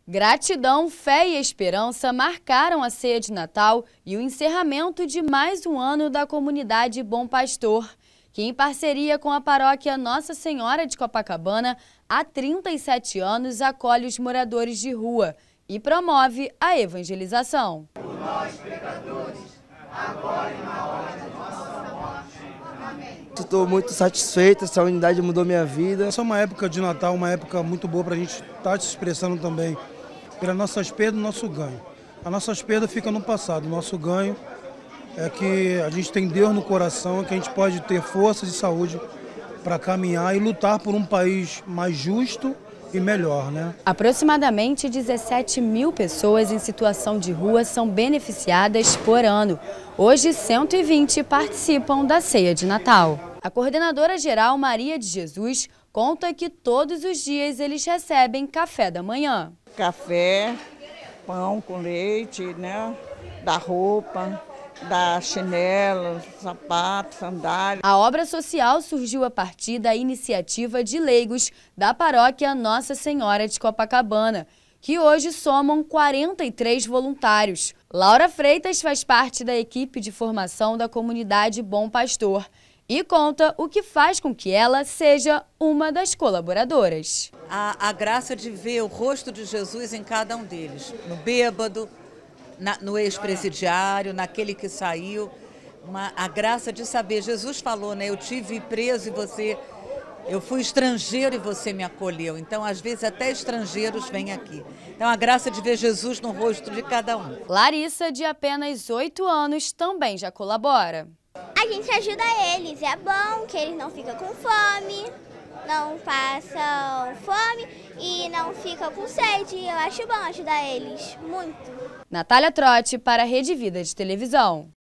Gratidão, fé e esperança marcaram a ceia de Natal e o encerramento de mais um ano da comunidade Bom Pastor, que em parceria com a paróquia Nossa Senhora de Copacabana, há 37 anos acolhe os moradores de rua e promove a evangelização. Por nós, pecadores, agora e na hora de nossa morte. Amém. Estou muito satisfeito, essa unidade mudou minha vida. Essa é uma época de Natal, uma época muito boa para a gente estar se expressando também pelas nossas perdas e nosso ganho. As nossas perdas ficam no passado, o nosso ganho é que a gente tem Deus no coração, é que a gente pode ter forças e saúde para caminhar e lutar por um país mais justo e melhor, né? Aproximadamente 17 mil pessoas em situação de rua são beneficiadas por ano. Hoje, 120 participam da ceia de Natal. A coordenadora geral Maria de Jesus conta que todos os dias eles recebem café da manhã. Café, pão com leite, né? Da roupa, da chinelo, sapato, sandália. A obra social surgiu a partir da iniciativa de leigos da paróquia Nossa Senhora de Copacabana, que hoje somam 43 voluntários. Laura Freitas faz parte da equipe de formação da comunidade Bom Pastor e conta o que faz com que ela seja uma das colaboradoras. A graça de ver o rosto de Jesus em cada um deles, no bêbado, no ex-presidiário, naquele que saiu, a graça de saber, Jesus falou, né? Eu tive preso e eu fui estrangeiro e você me acolheu. Então, às vezes, até estrangeiros vêm aqui. Então, a graça de ver Jesus no rosto de cada um. Larissa, de apenas 8 anos, também já colabora. A gente ajuda eles, é bom que eles não ficam com fome, não passam fome e não ficam com sede. Eu acho bom ajudar eles, muito. Natália Trotti para a Rede Vida de Televisão.